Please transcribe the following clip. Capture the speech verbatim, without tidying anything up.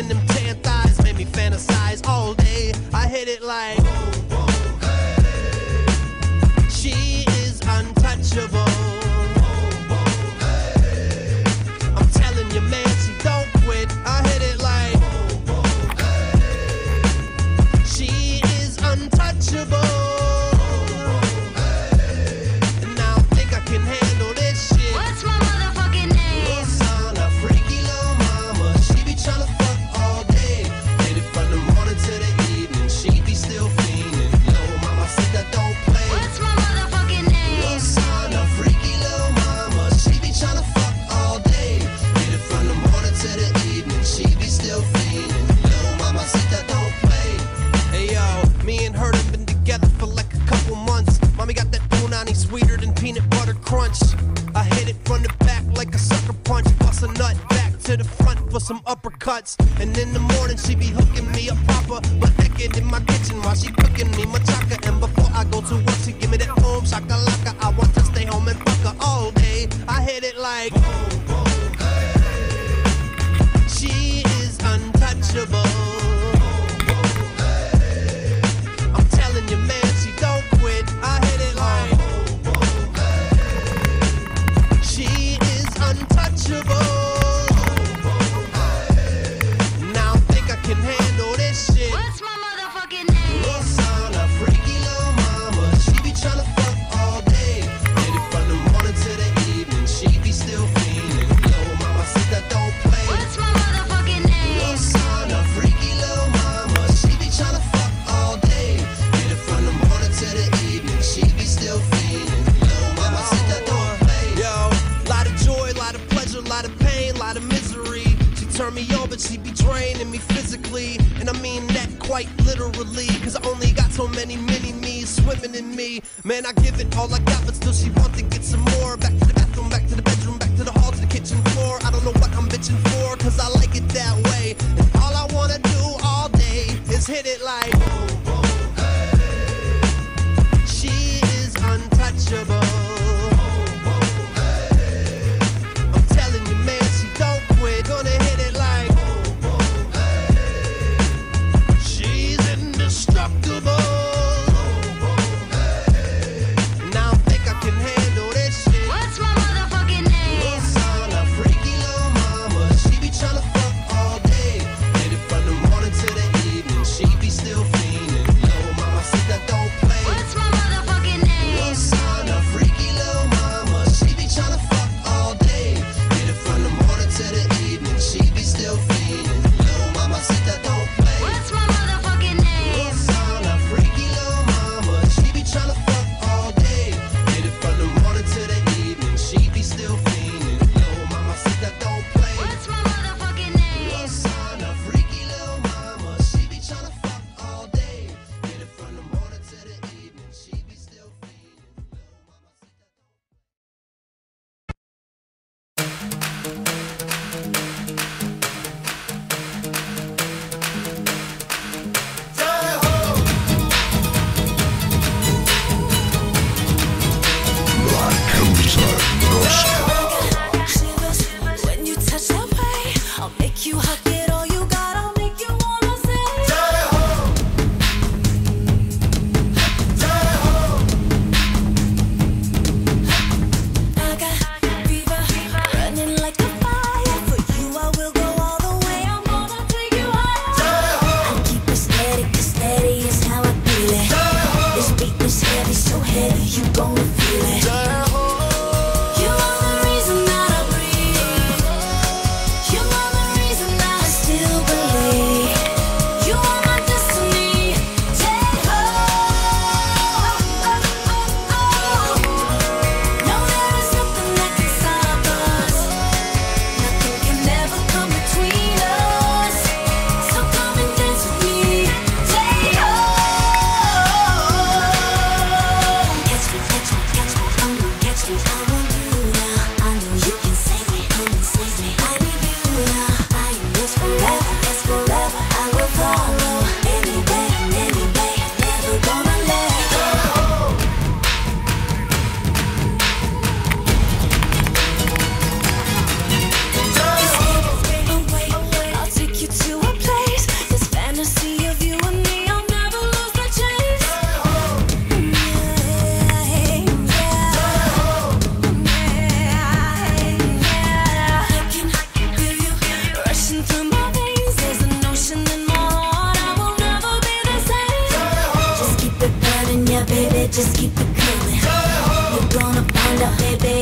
and them tan thighs made me fantasize all day. I hit it like she is untouchable. I'm telling you, man, she don't quit. I hit it like she is untouchable. And I don't think I can handle this shit. What's my motherfucking name? Little son of freaky little mama. She be tryna fuck all day. Hit it from the morning to the evening. She be still fiending. Little mama, see that don't play. What's my motherfucking name? Little son of freaky little mama. She be tryna fuck all day. Hit it from the morning to the evening. She be still fiending. Little mama, see that don't play. Hey yo, me and her have been together for like a couple months. Mommy got that punani sweeter than peanut butter crunch. I hit it from the back like a sucker punch. Bust a nut back to the front for some uppercuts. And in the morning she be hooking me up proper, but naked in my kitchen while she cooking me machaca. And before I go to work she give me that boom shakalaka. I want to stay home and fuck her all day. I hit it like she is untouchable. I'm telling you, man, she don't quit. I hit it like she is untouchable. Now I think I can handle this shit. What's my motherfucking name? Little son of freaky little mama. She be tryna fuck all day. Hit it from the morning to the evening. She be still fiending. Little mama, see that don't play. What's my motherfucking name? Little son of freaky little mama. She be tryna fuck all day. Hit it from the morning to the evening. She be still fiending. Little mama, see that don't play. Yo, lot of joy, lot of pleasure, lot of pain, lot of misery. She turn me on, but she be draining me physically. And I mean that quite literally. Cause I only got so many mini me's swimming in me. Man, I give it all I got, but still she want to get some more. Back to the bathroom, back to the bedroom, back to the hall, to the kitchen floor. I don't know what I'm bitching for, cause I like it that way. And all I wanna do all day is hit it like she is untouchable. I'm telling you, man, she don't quit. Gonna hit it like she's indestructible. And I don't think I can handle this shit. What's my motherfucking name? Little son of freaky little mama. She be tryna fuck all day. Hit it from the morning to the evening. She be still fiending. just keep it coming. You're gonna find out, baby.